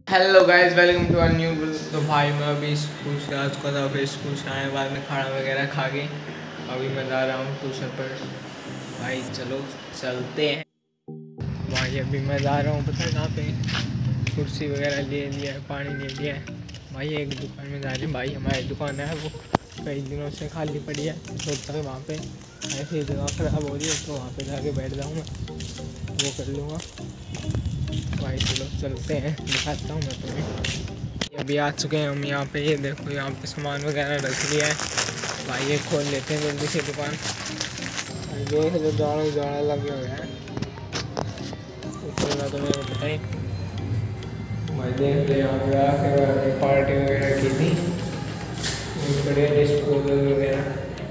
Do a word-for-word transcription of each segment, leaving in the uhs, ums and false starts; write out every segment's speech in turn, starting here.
Hello guys, welcome to a new vlog. तो भाई मैं अभी स्कूल से आज को था, फिर स्कूल से आए बाद में खाना वगैरह खा के अभी मैं जा रहा हूँ ट्यूशन पर। भाई चलो चलते हैं। भाई अभी मैं जा रहा हूँ, पता है कहाँ पे? कुर्सी वगैरह ले लिया है, पानी ले लिया है। भाई एक दुकान में जा रहे हैं। भाई हमारी दुकान है वो कई दिनों से खाली पड़ी है, सोचता है वहाँ पे ऐसी जगह ख़राब हो रही है तो वहाँ पे जाके बैठ जाऊँगा, वो कर लूँगा। भाई चलो चलते हैं, दिखाता हूँ मैं तुम्हें। अभी आ चुके हैं हम यहाँ पे। ये देखो यहाँ पे सामान वगैरह रख लिया है। भाई ये खोल लेते हैं जल्दी से दुकान। देख लो जाड़ा जाड़ा लगे हुए हैं, उसका तो मेरे को पता ही। भाई देख लो यहाँ पे आके पार्टी वगैरह की थी, बड़े डिस्पोजल वगैरह।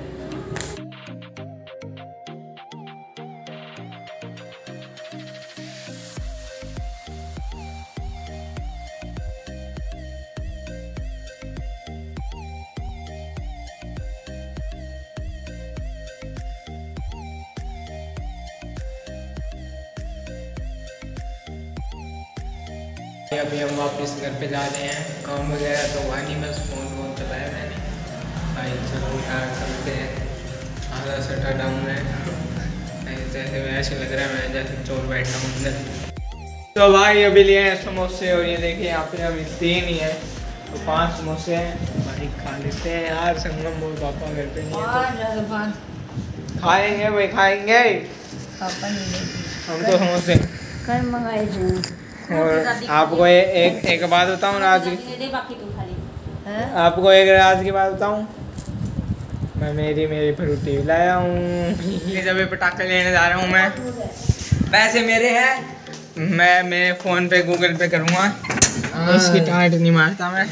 अभी हम वापस घर पे जा रहे हैं। काम वगैरह तो हुआ नहीं, बस फ़ोन वोन चलाया मैंने। भाई चलो यार चलते हैं। आधा सटा डाउन है, जैसे वैसे लग रहा है मैं जैसे चोर बैठा हूँ अंदर। तो भाई अभी लिए हैं समोसे, और ये देखिए यहाँ पे अभी तीन ही है तो पांच समोसे हैं। भाई खा लेते हैं यार, संगम बोल पापा घर पे नहीं है तो खाएंगे भाई, खाएंगे हम तो समोसे कल मंगाए थे। और आपको ए, एक एक बात बताऊँ राज की, आपको एक राज की बात बताऊँ, मैं मेरी मेरी फ्रूटी लाया हूँ। जब पटाखे लेने जा रहा हूँ मैं, पैसे मेरे हैं, मैं मेरे फ़ोन पे गूगल पे करूँगा, इसकी टाँट नहीं मारता मैं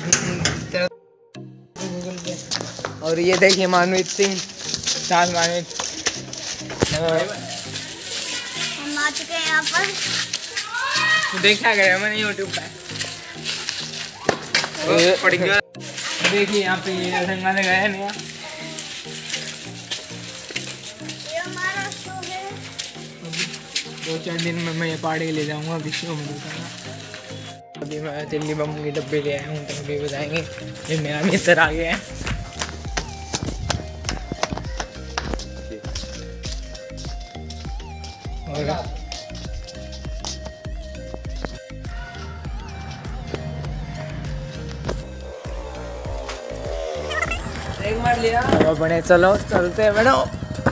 गूगल पे। और ये देखिए मानवीत सिंह, साथ मानवीत हम आ चुके हैं यहाँ पर। देखा गया मैंने यूट्यूब पे। पड़ गया। देखिए यहाँ पे ये रंगा लगाया है नया। ये हमारा शो है। दो चार दिन में मैं ये पार्टी ले जाऊंगा, अभी शो में दिखाऊंगा। अभी मैं दिल्ली बम के डब्बे ले आया हूँ तो अभी बताएंगे। ये मेरा मित्र आ गया है। और एक मार लिया। तो बने चलो चलते हैं मैडम।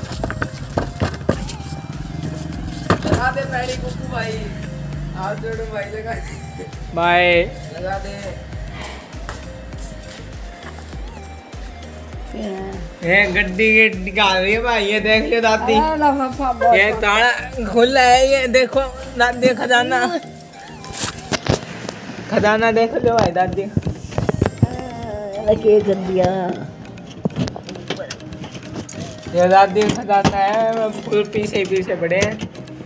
लगा दे पैडी कुकू भाई, हाथ जोड़ो भाई, लगा दे बाय, लगा दे। ये गड्डी के निकाल रही है भाई, ये देख लियो दादी, ये ताला खुला है, ये देखो दादी खजाना, खजाना देख लो भाई दादी। के कर दिया ये दादी खजाना है, फुल पीछे पीछे बड़े हैं।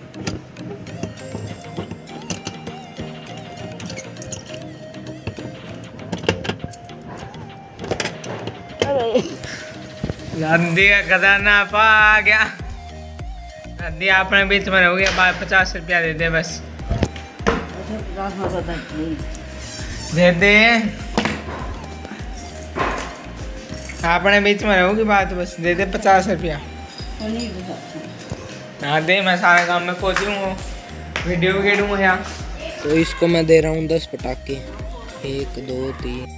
दादी का खजाना पा गया। दादी आपने बीच में हो गया, बार पचास रुपया दे दे बस, दे दे। आपने बीच में रहोगी बात, बस दे दे पचास रुपया। हाँ दे, मैं सारे काम में खोजी हूँ, वीडियो भी दूँगा यहाँ। तो इसको मैं दे रहा हूँ दस पटाखे, एक दो तीन।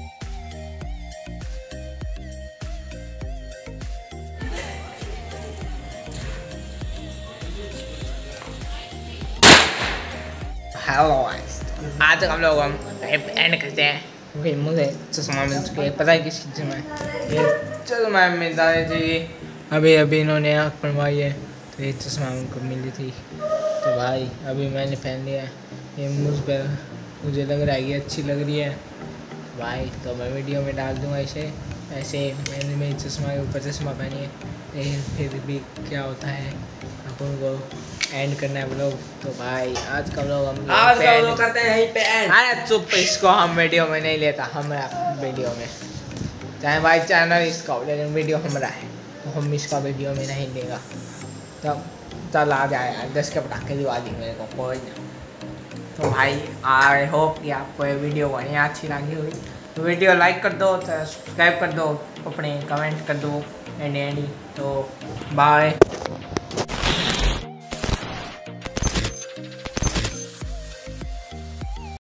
हेलो आज हम लोग हम एंड करते हैं क्योंकि मुझे चश्मा मिल चुके हैं, पता है किस चीज़ में ये चश्मा मिलता है जी। अभी अभी इन्होंने आँख बनवाई है तो ये चश्मा उनको मिली थी, तो भाई अभी मैंने पहन लिया है। ये मुझ पर मुझे लग रहा है ये अच्छी लग रही है भाई, तो मैं वीडियो में डाल दूँगा इसे। ऐसे मैंने मेरे चश्मा के ऊपर चश्मा पहनी है, लेकिन फिर भी क्या होता है अपन को एंड करना है ब्लॉग। तो भाई आज का ब्लॉग हम आज का ब्लॉग करते हैं यहीं पे एंड। अरे चुप, इसको हम वीडियो में नहीं लेता, हम वीडियो में चाहे भाई चैनल इसका हो, लेकिन वीडियो हमारा है तो हम इसका वीडियो में नहीं लेगा। तब चल आ जाए यार, दस के पटाखे दिवा दी मेरे को, कोई ना। तो भाई आई होप कि आपको ये वीडियो बढ़िया अच्छी लगी हुई, तो वीडियो लाइक कर दो, सब्सक्राइब कर दो, अपने कमेंट कर दो एंड एंड। तो बाय।